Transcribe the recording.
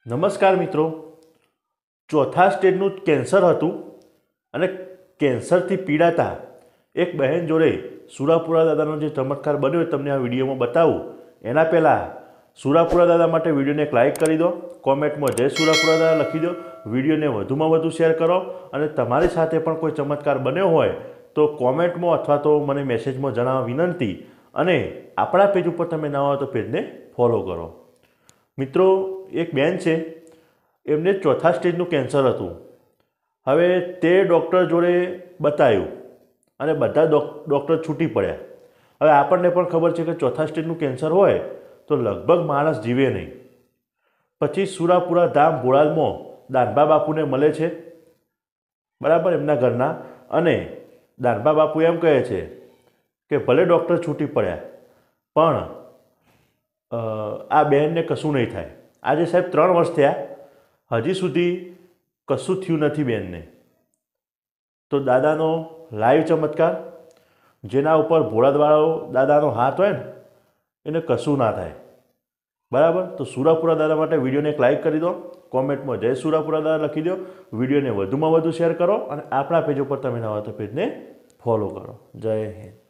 નમસ્કાર મિત્રો, ચોથા સ્ટેજનું કેન્સર હતું અને કેન્સરથી પીડાતા એક બહેન જોડે સુરાપુરા દાદાનો જે ચમત્કાર બન્યો એ તમને આ વિડીયોમાં બતાવું. એના પહેલાં સુરાપુરા દાદા માટે વિડીયોને એક લાઇક કરી દો, કોમેન્ટમાં જય સુરાપુરા દાદા લખી દો, વિડીયોને વધુમાં વધુ શેર કરો અને તમારી સાથે પણ કોઈ ચમત્કાર બન્યો હોય તો કોમેન્ટમાં અથવા તો મને મેસેજમાં જણાવવા વિનંતી. અને આપણા પેજ ઉપર તમે ના હોય તો પેજને ફોલો કરો. મિત્રો, એક બેન છે, એમને ચોથા સ્ટેજનું કેન્સર હતું. હવે તે ડૉક્ટર જોડે બતાવ્યું અને બધા ડૉક્ટર છૂટી પડ્યા. હવે આપણને પણ ખબર છે કે ચોથા સ્ટેજનું કેન્સર હોય તો લગભગ માણસ જીવે નહીં. પછી સુરાપુરા ધામ ભોળાદમાં દાનબા બાપુને મળે છે, બરાબર, એમના ઘરના. અને દાનબા બાપુ એમ કહે છે કે ભલે ડૉક્ટર છૂટી પડ્યા પણ આ બહેનને કશું નહીં થાય. આજે સાહેબ 3 વર્ષ થયા, હજી સુધી કશું થયું નથી બેનને. તો દાદાનો લાઈવ ચમત્કાર, જેના ઉપર ભોળાદવાળો દાદાનો હાથ હોય ને એને કશું ના થાય, બરાબર. તો સુરાપુરા દાદા માટે વિડીયોને એક લાઇક કરી દો, કોમેન્ટમાં જય સુરાપુરા દાદા લખી દો, વિડીયોને વધુમાં વધુ શેર કરો અને આપણા પેજ ઉપર તમે નવા તો પેજને ફોલો કરો. જય હિન્દ.